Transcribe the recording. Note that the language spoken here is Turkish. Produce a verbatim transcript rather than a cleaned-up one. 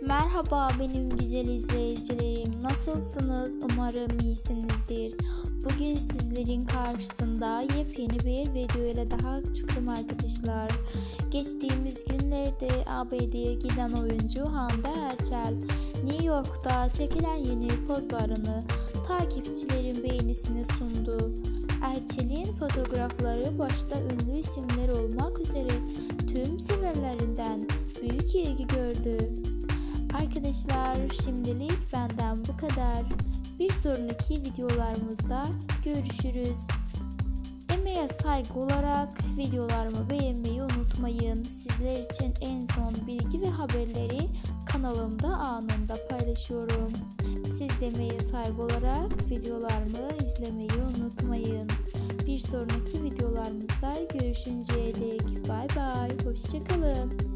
Merhaba benim güzel izleyicilerim, nasılsınız? Umarım iyisinizdir. Bugün sizlerin karşısında yepyeni bir video ile daha çıktım arkadaşlar. Geçtiğimiz günlerde A B D'ye giden oyuncu Hande Erçel, New York'ta çekilen yeni pozlarını takipçilerin beğenisine sundu. Erçel'in fotoğrafları başta ünlü isimler olmak üzere tüm severlerinden büyük ilgi gördü. Arkadaşlar şimdilik benden bu kadar. Bir sonraki videolarımızda görüşürüz. Emeğe saygı olarak videolarımı beğenmeyi unutmayın. Sizler için en son bilgi ve haberleri kanalımda anında paylaşıyorum. Siz de emeğe saygı olarak videolarımı izlemeyi unutmayın. Bir sonraki videolarımızda görüşünceye dek bay bay. Hoşçakalın.